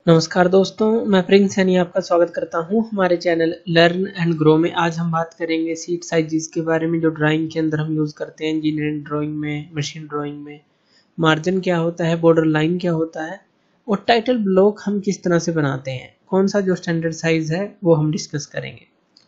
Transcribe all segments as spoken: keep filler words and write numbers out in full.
नमस्कार दोस्तों, मैं प्रिंस सैनी आपका स्वागत करता हूं हमारे चैनल लर्न एंड ग्रो में। आज हम बात करेंगे शीट साइजेस के बारे में, जो ड्राइंग के अंदर हम यूज़ करते हैं, इंजीनियरिंग ड्राइंग में, मशीन ड्राइंग में। मार्जिन क्या होता है, बॉर्डर लाइन क्या होता है और टाइटल ब्लॉक हम किस तरह से बनाते हैं, कौन सा जो स्टैंडर्ड साइज़ है वो हम डिस्कस करेंगे।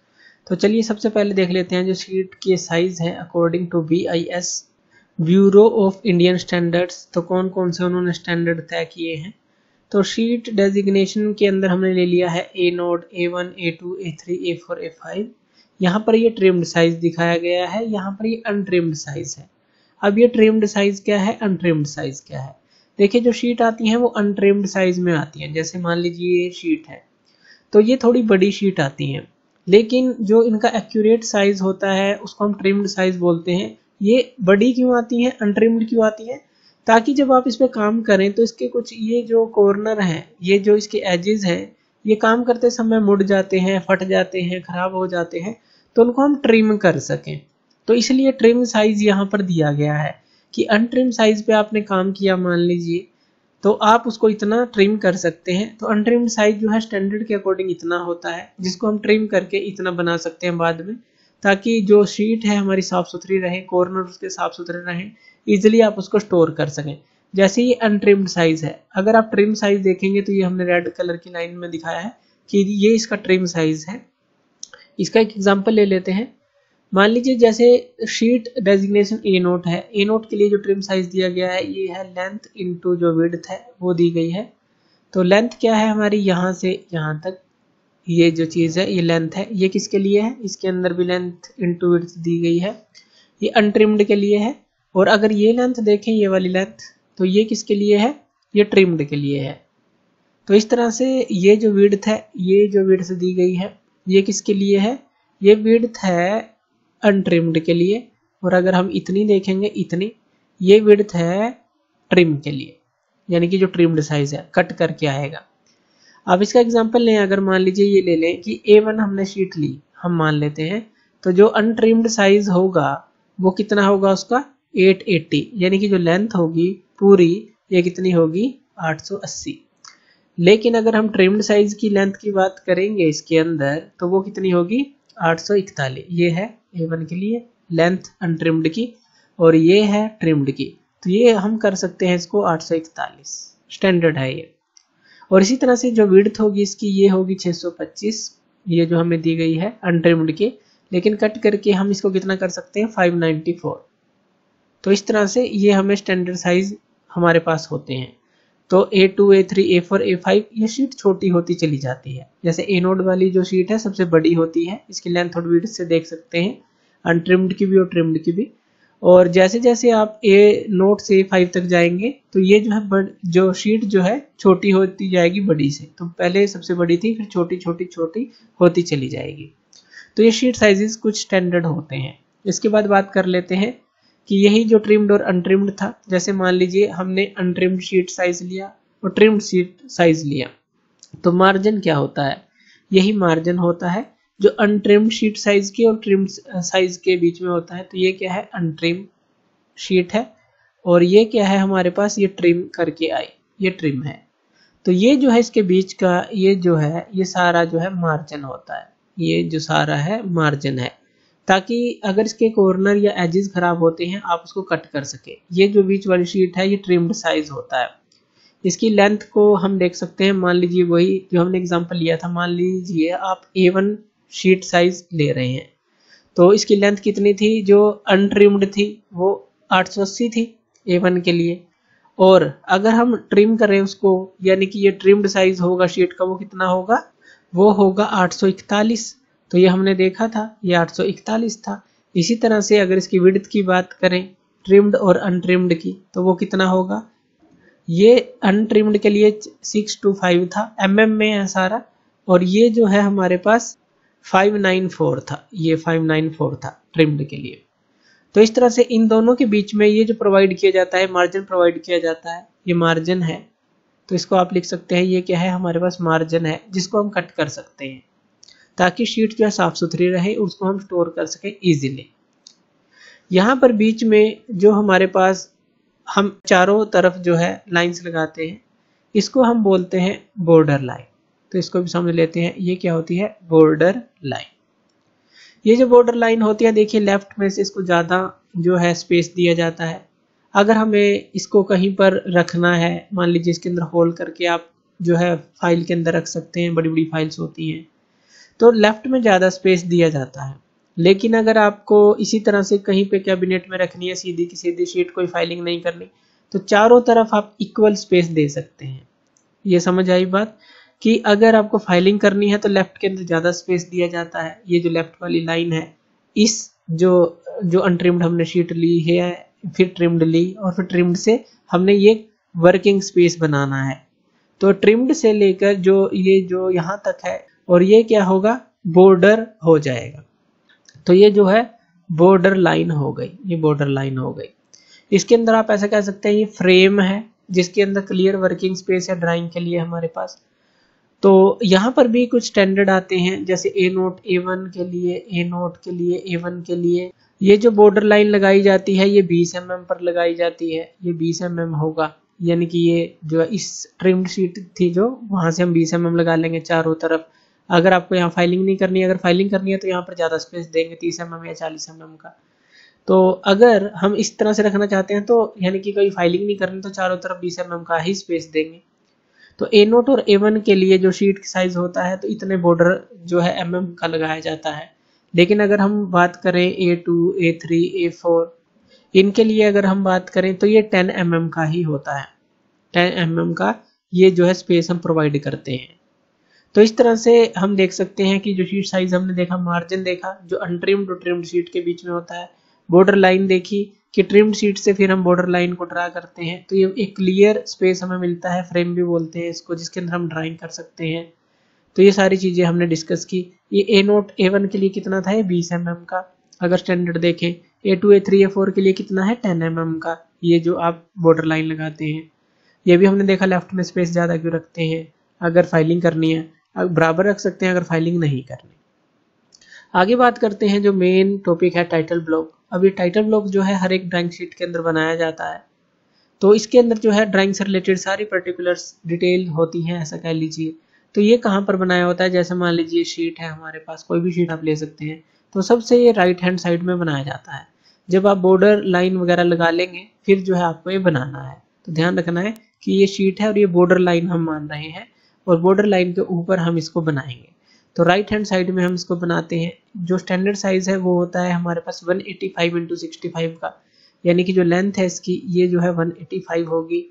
तो चलिए सबसे पहले देख लेते हैं जो शीट के साइज़ है according to B I S, bureau of Indian standards. तो कौन कौन से उन्होंने स्टैंडर्ड तय किए हैं। तो शीट डेजिग्नेशन के अंदर हमने ले लिया है A nought, A one, A two, A three, A four, A five. यहाँ पर ये ट्रिम्ड साइज दिखाया गया है, यहाँ पर ये अनट्रिम्ड साइज है। अब ये ट्रिम्ड साइज क्या है, अनट्रिम्ड साइज क्या है। देखिए जो शीट आती है वो अनट्रिम्ड साइज में आती है। जैसे मान लीजिए ये शीट है तो ये थोड़ी बड़ी शीट आती है, लेकिन जो इनका एक्यूरेट साइज होता है उसको हम ट्रिम्ड साइज बोलते हैं। ये बड़ी क्यों आती है, अनट्रिम्ड क्यों आती है, ताकि जब आप इस पे काम करें तो इसके कुछ ये जो कॉर्नर हैं, ये जो इसके एजेस हैं, ये काम करते समय मुड़ जाते हैं, फट जाते हैं, खराब हो जाते हैं, तो उनको हम ट्रिम कर सकें। तो इसलिए ट्रिम साइज यहाँ पर दिया गया है कि अनट्रिम साइज पे आपने काम किया मान लीजिए, तो आप उसको इतना ट्रिम कर सकते हैं। तो अनट्रिम्ड साइज जो है स्टैंडर्ड के अकॉर्डिंग इतना होता है, जिसको हम ट्रिम करके इतना बना सकते हैं बाद में, ताकि जो शीट है हमारी साफ सुथरी रहे, कॉर्नर उसके साफ सुथरे रहें, इजिली आप उसको स्टोर कर सकें। जैसे ये अनट्रिम्ड साइज है, अगर आप ट्रिम साइज देखेंगे तो ये हमने रेड कलर की लाइन में दिखाया है कि ये इसका ट्रिम साइज है। इसका एक एग्जांपल ले लेते हैं। मान लीजिए जैसे शीट डेजिग्नेशन ए नोट है, ए नोट के लिए जो ट्रिम साइज दिया गया है ये है लेंथ इनटू जो विड्थ है वो दी गई है। तो लेंथ क्या है हमारी, यहाँ से यहाँ तक ये जो चीज़ है ये लेंथ है। ये किसके लिए है, इसके अंदर भी लेंथ इनटू विड्थ दी गई है, ये अनट्रिम्ड के लिए है। और अगर ये लेंथ देखें, ये वाली लेंथ, तो ये किसके लिए है, ये ट्रिम्ड के लिए है। तो इस तरह से ये जो विड्थ है, ये जो विड्थ दी गई है, ये किसके लिए है, ये विड्थ है अनट्रिम्ड के लिए। और अगर हम इतनी देखेंगे, इतनी, ये विड्थ है ट्रिम के लिए, यानी कि जो ट्रिम्ड साइज है कट करके आएगा। अब इसका एग्जांपल लें, अगर मान लीजिए ये ले लें कि ए वन हमने शीट ली, हम मान लेते हैं, तो जो अनट्रिम्ड साइज होगा वो कितना होगा उसका आठ सौ अस्सी, यानी कि जो लेंथ होगी पूरी ये कितनी होगी आठ सौ अस्सी। लेकिन अगर हम ट्रिम्ड साइज की लेंथ की बात करेंगे इसके अंदर, तो वो कितनी होगी आठ सौ इकतालीस। ये है ए वन के लिए लेंथ अनट्रिम्ड की, और ये है ट्रिम्ड की, तो ये हम कर सकते हैं इसको आठ सौ इकतालीस, स्टैंडर्ड है ये। और इसी तरह से जो विड्थ होगी इसकी, ये होगी छह सौ पच्चीस, ये जो हमें दी गई है अनट्रिम्ड के, लेकिन कट करके हम इसको कितना कर सकते हैं पाँच सौ चौरानवे। तो इस तरह से ये हमें स्टैंडर्ड साइज हमारे पास होते हैं। तो A two, A three, A four, A five ये शीट छोटी होती चली जाती है। जैसे ए नोड वाली जो शीट है सबसे बड़ी होती है, इसकी लेंथ और विड्थ से देख सकते हैं, अनट्रिम्ड की भी और ट्रिम्ड की भी। और जैसे जैसे आप ए नोट से फाइव तक जाएंगे तो ये जो है बड़ जो शीट जो है छोटी होती जाएगी बड़ी से। तो पहले सबसे बड़ी थी, फिर छोटी छोटी छोटी होती चली जाएगी। तो ये शीट साइजेस कुछ स्टैंडर्ड होते हैं। इसके बाद बात कर लेते हैं कि यही जो ट्रिम्ड और अनट्रिम्ड था, जैसे मान लीजिए हमने अनट्रिम्ड शीट साइज लिया और ट्रिम्ड शीट साइज लिया, तो मार्जिन क्या होता है, यही मार्जिन होता है जो अनट्रिम्ड शीट साइज के और ट्रिम्ड साइज के बीच में होता है। तो ये क्या है, अनट्रिम शीट है, और ये क्या है हमारे पास, ये ट्रिम करके आई, ये ट्रिम है। तो ये जो है इसके बीच का ये जो है, ये सारा जो है मार्जिन होता है, ये जो सारा है मार्जिन है, ताकि अगर इसके कॉर्नर या एजेस खराब होते हैं आप उसको कट कर सके। ये जो बीच वाली शीट है ये ट्रिम्ड साइज होता है। इसकी लेंथ को हम देख सकते हैं, मान लीजिए वही जो हमने एग्जांपल लिया था, मान लीजिए आप ए वन शीट साइज ले रहे हैं, तो इसकी लेंथ कितनी थी, जो अनट्रिम्ड थी वो आठ सौ अस्सी थी ए वन के लिए। और अगर हम ट्रिम करें उसको, यानी कि ये ट्रिम्ड साइज होगा शीट का, वो कितना होगा, वो होगा आठ सौ इकतालीस। तो ये हमने देखा था, ये आठ सौ इकतालीस था। इसी तरह से अगर इसकी विड्थ की बात करें ट्रिम्ड और अनट्रिम्ड की, तो वो कितना होगा, ये अनट्रिम्ड के लिए सिक्स टू फाइव था, एम एम में है सारा, और ये जो है हमारे पास फाइव नाइन फोर था, ये फाइव नाइन फोर था ट्रिम्ड के लिए। तो इस तरह से इन दोनों के बीच में ये जो प्रोवाइड किया जाता है, मार्जिन प्रोवाइड किया जाता है, ये मार्जिन है। तो इसको आप लिख सकते हैं, ये क्या है हमारे पास मार्जिन है, जिसको हम कट कर सकते हैं ताकि शीट जो है साफ सुथरी रहे, उसको हम स्टोर कर सकें इजीली। यहाँ पर बीच में जो हमारे पास हम चारों तरफ जो है लाइंस लगाते हैं, इसको हम बोलते हैं बॉर्डर लाइन। तो इसको भी समझ लेते हैं, ये क्या होती है, बॉर्डर लाइन। ये जो बॉर्डर लाइन होती है, देखिए लेफ्ट में से इसको ज़्यादा जो है स्पेस दिया जाता है। अगर हमें इसको कहीं पर रखना है, मान लीजिए इसके अंदर होल करके आप जो है फाइल के अंदर रख सकते हैं, बड़ी बड़ी फाइल्स होती हैं, तो लेफ्ट में ज़्यादा स्पेस दिया जाता है। लेकिन अगर आपको इसी तरह से कहीं पे कैबिनेट में रखनी है, सीधी की सीधी शीट, कोई फाइलिंग नहीं करनी, तो चारों तरफ आप इक्वल स्पेस दे सकते हैं। ये समझ आई बात कि अगर आपको फाइलिंग करनी है तो लेफ्ट के अंदर ज़्यादा स्पेस दिया जाता है। ये जो लेफ्ट वाली लाइन है, इस जो जो अनट्रिम्ड हमने शीट ली है, फिर ट्रिम्ड ली, और फिर ट्रिम्ड से हमने ये वर्किंग स्पेस बनाना है। तो ट्रिम्ड से लेकर जो ये जो यहाँ तक है, और ये क्या होगा, बॉर्डर हो जाएगा। तो ये जो है बॉर्डर लाइन हो गई, ये बॉर्डर लाइन हो गई। इसके अंदर आप ऐसा कह सकते हैं ये फ्रेम है, जिसके अंदर क्लियर वर्किंग स्पेस है ड्राइंग के लिए हमारे पास। तो यहाँ पर भी कुछ स्टैंडर्ड आते हैं, जैसे ए नोट ए वन के लिए, ए नोट के लिए, ए वन के लिए। ये जो बॉर्डर लाइन लगाई जाती है, ये बीस एम एम पर लगाई जाती है, ये बीस एम एम होगा। यानी कि ये जो इस ट्रिम्ड शीट थी जो, वहां से हम बीस एम एम लगा लेंगे चारों तरफ। अगर आपको यहाँ फाइलिंग नहीं करनी है, अगर फाइलिंग करनी है तो यहाँ पर ज़्यादा स्पेस देंगे, तीस एम एम या चालीस एम एम का। तो अगर हम इस तरह से रखना चाहते हैं, तो यानी कि कोई फाइलिंग नहीं करनी, तो चारों तरफ बीस एम एम का ही स्पेस देंगे। तो ए नोट और ए वन के लिए जो शीट की साइज होता है, तो इतने बॉर्डर जो है एम एम का लगाया जाता है। लेकिन अगर हम बात करें A two, A three, A four, इनके लिए अगर हम बात करें तो ये टेन एम एम का ही होता है। टेन एम एम का ये जो है स्पेस हम प्रोवाइड करते हैं। तो इस तरह से हम देख सकते हैं कि जो शीट साइज हमने देखा, मार्जिन देखा जो अनट्रिम्ड और ट्रिम्ड शीट के बीच में होता है, बॉर्डर लाइन देखी कि ट्रिम्ड शीट से फिर हम बॉर्डर लाइन को ड्रा करते हैं, तो ये एक क्लियर स्पेस हमें मिलता है, फ्रेम भी बोलते हैं इसको, जिसके अंदर हम ड्राइंग कर सकते हैं। तो ये सारी चीजें हमने डिस्कस की। ये ए नोट ए वन के लिए कितना था, ये बीस एम एम का। अगर स्टैंडर्ड देखें, A two, A three, A four के लिए कितना है, टेन एम एम का, ये जो आप बॉर्डर लाइन लगाते हैं। ये भी हमने देखा लेफ्ट में स्पेस ज्यादा क्यों रखते हैं, अगर फाइलिंग करनी है बराबर रख सकते हैं, अगर फाइलिंग नहीं करनी। आगे बात करते हैं जो मेन टॉपिक है, टाइटल ब्लॉक। अब ये टाइटल ब्लॉक जो है हर एक ड्राइंग शीट के अंदर बनाया जाता है। तो इसके अंदर जो है ड्राइंग से रिलेटेड सारी पर्टिकुलर्स डिटेल होती हैं, ऐसा कह लीजिए। तो ये कहाँ पर बनाया होता है, जैसे मान लीजिए शीट है हमारे पास, कोई भी शीट आप ले सकते हैं, तो सबसे ये राइट हैंड साइड में बनाया जाता है। जब आप बॉर्डर लाइन वगैरह लगा लेंगे, फिर जो है आपको ये बनाना है। तो ध्यान रखना है कि ये शीट है और ये बॉर्डर लाइन हम मान रहे हैं, और बॉर्डर लाइन के ऊपर हम इसको बनाएंगे। तो राइट हैंड साइड में हम इसको बनाते हैं। जो स्टैंडर्ड साइज है वो होता है हमारे पास one eighty five into sixty five का, यानी कि जो लेंथ है इसकी ये जो है वन एटी फाइव होगी,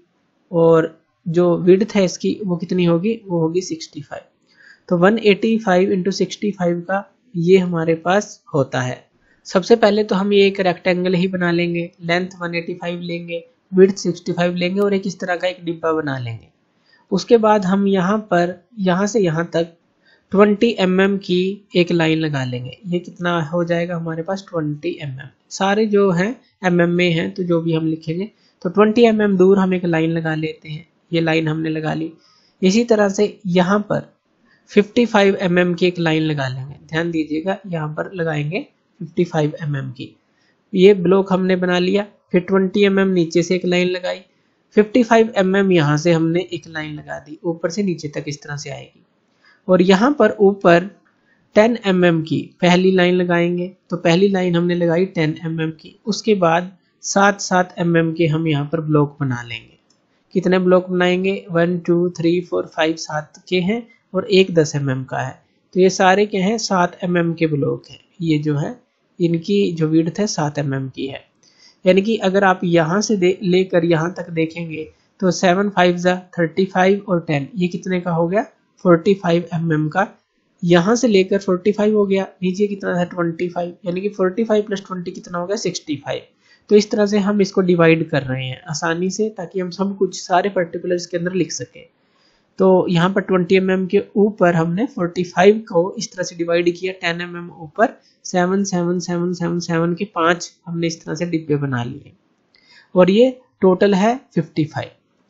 और जो विड्थ है इसकी वो कितनी होगी, वो होगी सिक्सटी फाइव। तो one eighty five into sixty five का ये हमारे पास होता है। सबसे पहले तो हम ये एक रेक्टेंगल ही बना लेंगे, लेंथ वन एटी फाइव लेंगे, विड्थ सिक्सटी फाइव लेंगे, और एक इस तरह का एक डिब्बा बना लेंगे। उसके बाद हम यहाँ पर यहाँ से यहाँ तक ट्वेंटी एम एम की एक लाइन लगा लेंगे। ये कितना हो जाएगा हमारे पास, ट्वेंटी एम एम। सारे जो हैं एम एम में हैं, तो जो भी हम लिखेंगे, तो ट्वेंटी एम एम दूर हम एक लाइन लगा लेते हैं। ये लाइन हमने लगा ली। इसी तरह से यहाँ पर फिफ्टी फाइव एम एम की एक लाइन लगा लेंगे। ध्यान दीजिएगा, यहाँ पर लगाएंगे फिफ्टी फाइव एम एम की। ये ब्लॉक हमने बना लिया। फिर ट्वेंटी एम एम नीचे से एक लाइन लगाई, फिफ्टी फाइव एम एम यहाँ से हमने एक लाइन लगा दी, ऊपर से नीचे तक इस तरह से आएगी। और यहाँ पर ऊपर टेन एम एम की पहली लाइन लगाएंगे। तो पहली लाइन हमने लगाई टेन एम एम की। उसके बाद सात सात एम एम के हम यहाँ पर ब्लॉक बना लेंगे। कितने ब्लॉक बनाएंगे, one two three four five, सात के हैं, और एक दस एम एम का है। तो ये सारे क्या हैं, सात एम एम के ब्लॉक हैं। ये जो है इनकी जो विड्थ है सात एम एम की है। यानी कि अगर आप यहाँ से लेकर यहाँ तक देखेंगे, तो सेवन फाइव जा थर्टी फाइव, और टेन, ये कितने का हो गया, फोर्टी फाइव एम एम का। यहाँ से लेकर फोर्टी फाइव हो गया, नीचे कितना था, ट्वेंटी फाइव, यानी कि फोर्टी फाइव प्लस ट्वेंटी कितना हो गया, सिक्सटी फाइव। तो इस तरह से हम इसको डिवाइड कर रहे हैं आसानी से, ताकि हम सब कुछ सारे पर्टिकुलर्स के अंदर लिख सकें। तो यहाँ पर ट्वेंटी एम एम के ऊपर हमने फोर्टी फाइव को इस तरह से डिवाइड किया, टेन एम एम ऊपर seven seven seven seven seven के पाँच हमने इस तरह से डिब्बे बना लिए, और ये टोटल है फिफ्टी फाइव।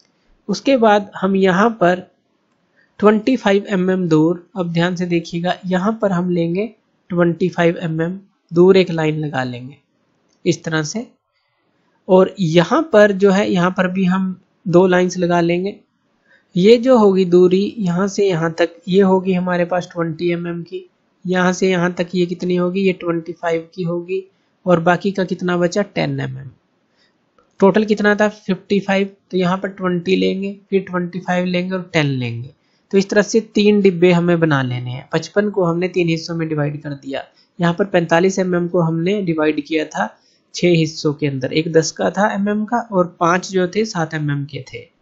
उसके बाद हम यहाँ पर ट्वेंटी फाइव एम एम दूर, अब ध्यान से देखिएगा, यहाँ पर हम लेंगे ट्वेंटी फाइव एम एम दूर एक लाइन लगा लेंगे इस तरह से। और यहाँ पर जो है, यहाँ पर भी हम दो लाइंस लगा लेंगे। ये जो होगी दूरी यहाँ से यहाँ तक, ये होगी हमारे पास ट्वेंटी एम एम की। यहाँ से यहाँ तक ये कितनी होगी, ये ट्वेंटी फाइव की होगी। और बाकी का कितना बचा, टेन एम एम। टोटल कितना था, फिफ्टी फाइव। तो यहाँ पर ट्वेंटी लेंगे, फिर ट्वेंटी फाइव लेंगे और टेन लेंगे। तो इस तरह से तीन डिब्बे हमें बना लेने हैं। पचपन को हमने तीन हिस्सों में डिवाइड कर दिया। यहाँ पर पैंतालीस एम एम को हमने डिवाइड किया था छह हिस्सों के अंदर, एक दस का था एम एम का और पांच जो थे सात एम एम के थे।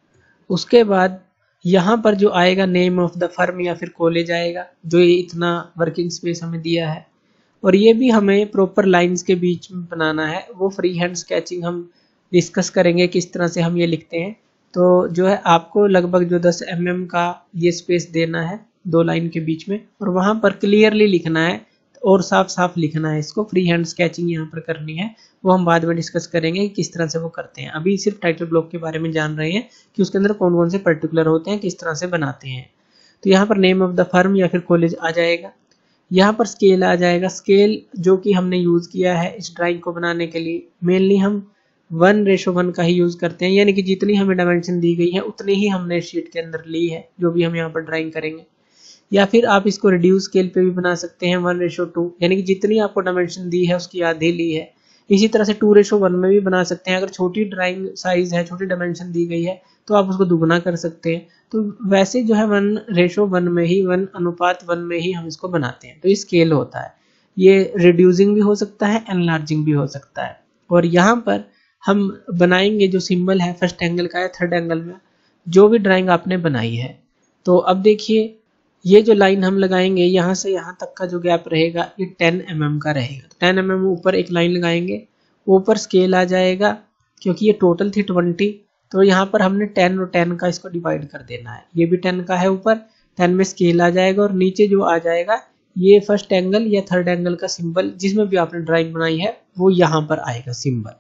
उसके बाद यहाँ पर जो आएगा नेम ऑफ द फर्म या फिर कॉलेज आएगा, जो ये इतना वर्किंग स्पेस हमें दिया है। और ये भी हमें प्रॉपर लाइंस के बीच में बनाना है। वो फ्री हैंड स्केचिंग हम डिस्कस करेंगे किस तरह से हम ये लिखते हैं। तो जो है आपको लगभग जो दस एम एम का ये स्पेस देना है दो लाइन के बीच में, और वहाँ पर क्लियरली लिखना है और साफ साफ लिखना है। इसको फ्री हैंड स्केचिंग यहाँ पर करनी है, वो हम बाद में डिस्कस करेंगे कि किस तरह से वो करते हैं। अभी सिर्फ टाइटल ब्लॉक के बारे में जान रहे हैं कि उसके अंदर कौन कौन से पर्टिकुलर होते हैं, किस तरह से बनाते हैं। तो यहाँ पर नेम ऑफ द फर्म या फिर कॉलेज आ जाएगा। यहाँ पर स्केल आ जाएगा। स्केल जो कि हमने यूज़ किया है इस ड्राइंग को बनाने के लिए, मेनली हम वन रेशो वन का ही यूज़ करते हैं, यानी कि जितनी हमें डायमेंशन दी गई है उतनी ही हमने शीट के अंदर ली है जो भी हम यहाँ पर ड्राइंग करेंगे। या फिर आप इसको रिड्यूस स्केल पे भी बना सकते हैं, वन रेशो टू, यानी कि जितनी आपको डायमेंशन दी है उसकी आधी ली है। इसी तरह से टू रेशो वन में भी बना सकते हैं। अगर छोटी ड्राइंग साइज है, छोटी डायमेंशन दी गई है, तो आप उसको दुगुना कर सकते हैं। तो वैसे जो है वन रेशो वन में ही, वन अनुपात वन में ही हम इसको बनाते हैं। तो ये स्केल होता है। ये रिड्यूसिंग भी हो सकता है, एनलार्जिंग भी हो सकता है। और यहाँ पर हम बनाएंगे जो सिंबल है फर्स्ट एंगल का या थर्ड एंगल में, जो भी ड्राइंग आपने बनाई है। तो अब देखिए ये जो लाइन हम लगाएंगे यहाँ से यहाँ तक का जो गैप रहेगा ये टेन एम एम का रहेगा। तो टेन एम एम ऊपर एक लाइन लगाएंगे, ऊपर स्केल आ जाएगा क्योंकि ये टोटल थी ट्वेंटी। तो यहाँ पर हमने टेन और टेन का इसको डिवाइड कर देना है। ये भी टेन का है, ऊपर टेन में स्केल आ जाएगा और नीचे जो आ जाएगा ये फर्स्ट एंगल या थर्ड एंगल का सिंबल जिसमें भी आपने ड्राइंग बनाई है वो यहाँ पर आएगा सिंबल।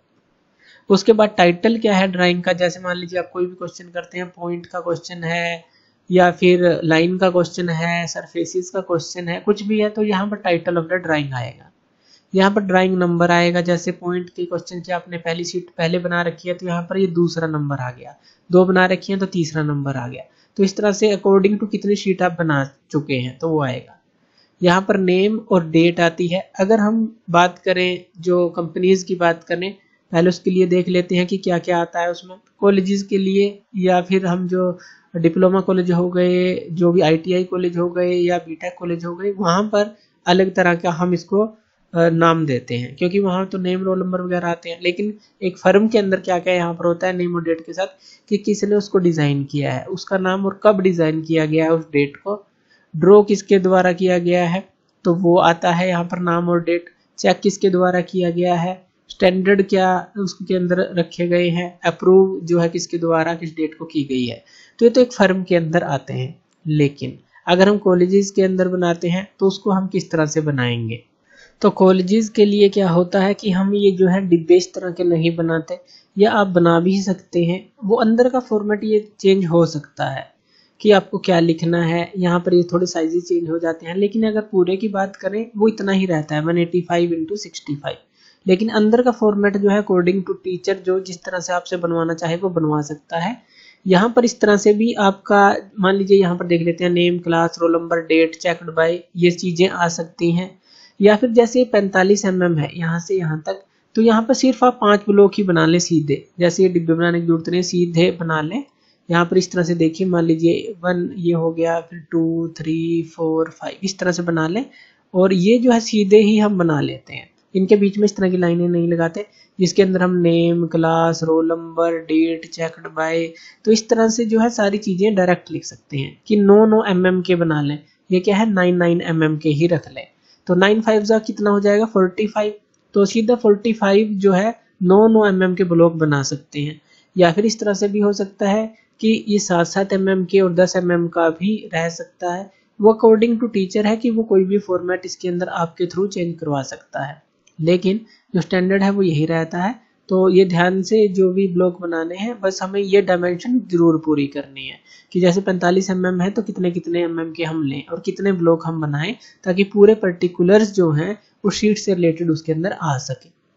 उसके बाद टाइटल क्या है ड्राइंग का, जैसे मान लीजिए आप कोई भी क्वेश्चन करते हैं, पॉइंट का क्वेश्चन है या फिर लाइन का क्वेश्चन है, सरफेसेस का क्वेश्चन है, कुछ भी है, तो यहाँ पर टाइटल ऑफ द ड्राइंग आएगा। यहाँ पर ड्राइंग नंबर आएगा। जैसे पॉइंट के क्वेश्चन की आपने पहली शीट पहले बना रखी है तो यहाँ पर ये दूसरा नंबर आ गया, दो बना रखी है तो तीसरा नंबर आ गया। तो इस तरह से अकॉर्डिंग टू कितनी शीट आप बना चुके हैं तो वो आएगा। यहाँ पर नेम और डेट आती है। अगर हम बात करें जो कंपनीज की बात करें, पहले उसके लिए देख लेते हैं कि क्या क्या आता है उसमें। कॉलेजेस के लिए या फिर हम जो डिप्लोमा कॉलेज हो गए, जो भी आईटीआई कॉलेज हो गए या बीटेक कॉलेज हो गए, वहाँ पर अलग तरह का हम इसको नाम देते हैं क्योंकि वहाँ तो नेम रोल नंबर वगैरह आते हैं। लेकिन एक फर्म के अंदर क्या क्या यहाँ पर होता है नेम और डेट के साथ, कि किसने उसको डिज़ाइन किया है, उसका नाम और कब डिज़ाइन किया गया है, उस डेट को ड्रॉ किसके द्वारा किया गया है तो वो आता है यहाँ पर नाम और डेट। चेक किसके द्वारा किया गया है, स्टैंडर्ड क्या उसके अंदर रखे गए हैं, अप्रूव जो है किसके द्वारा किस डेट को की गई है। तो ये तो एक फर्म के अंदर आते हैं। लेकिन अगर हम कॉलेजेस के अंदर बनाते हैं तो उसको हम किस तरह से बनाएंगे। तो कॉलेजेस के लिए क्या होता है कि हम ये जो है डिब्बे इस तरह के नहीं बनाते, या आप बना भी सकते हैं। वो अंदर का फॉर्मेट ये चेंज हो सकता है कि आपको क्या लिखना है। यहाँ पर ये थोड़े साइजेस चेंज हो जाते हैं, लेकिन अगर पूरे की बात करें वो इतना ही रहता है one eighty five into sixty five. लेकिन अंदर का फॉर्मेट जो है अकॉर्डिंग टू टीचर जो जिस तरह से आपसे बनवाना चाहे वो बनवा सकता है। यहाँ पर इस तरह से भी आपका मान लीजिए यहाँ पर देख लेते हैं name, class, roll number, date, checked by, ये चीज़ें आ सकती हैं। या फिर जैसे पैंतालीस एम एम है यहाँ से यहाँ तक, तो यहाँ पर सिर्फ आप पाँच ब्लॉक ही बना लें सीधे, जैसे ये डिब्बे बनाने की जरूरत नहीं, सीधे बना लें। यहाँ पर इस तरह से देखिए, मान लीजिए वन ये हो गया, फिर टू थ्री फोर फाइव, इस तरह से बना लें। और ये जो है सीधे ही हम बना लेते हैं, इनके बीच में इस तरह की लाइनें नहीं लगाते, जिसके अंदर हम name, class, roll number, date, checked by, तो इस तरह से जो है सारी चीज़ें डायरेक्ट लिख सकते हैं कि नौ नौ एम एम के बना लें। ये क्या है, नाइन नाइन एम एम के ही रख लें। तो नाइन फाइव जा कितना हो जाएगा, फोर्टी फाइव। तो सीधा फोर्टी फाइव जो है नौ नौ एम एम के ब्लॉक बना सकते हैं। या फिर इस तरह से भी हो सकता है कि ये सात सात एम एम के और दस एम एम का भी रह सकता है। वो अकॉर्डिंग टू टीचर है कि वो कोई भी फॉर्मेट इसके अंदर आपके थ्रू चेंज करवा सकता है, लेकिन जो स्टैंडर्ड है वो यही रहता है। तो ये ध्यान से जो भी ब्लॉक बनाने हैं, बस हमें ये डायमेंशन जरूर पूरी करनी है कि जैसे पैंतालीस एम एम है तो कितने कितने एम एम के हम लें और कितने ब्लॉक हम बनाएं, ताकि पूरे पर्टिकुलर्स जो हैं उस शीट से रिलेटेड उसके अंदर आ सके।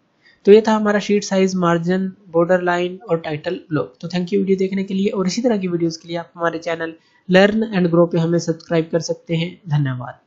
तो ये था हमारा sheet size, margin, border line और टाइटल ब्लॉक। तो थैंक यू वीडियो देखने के लिए, और इसी तरह की वीडियोस के लिए आप हमारे चैनल लर्न एंड ग्रो पे हमें सब्सक्राइब कर सकते हैं। धन्यवाद।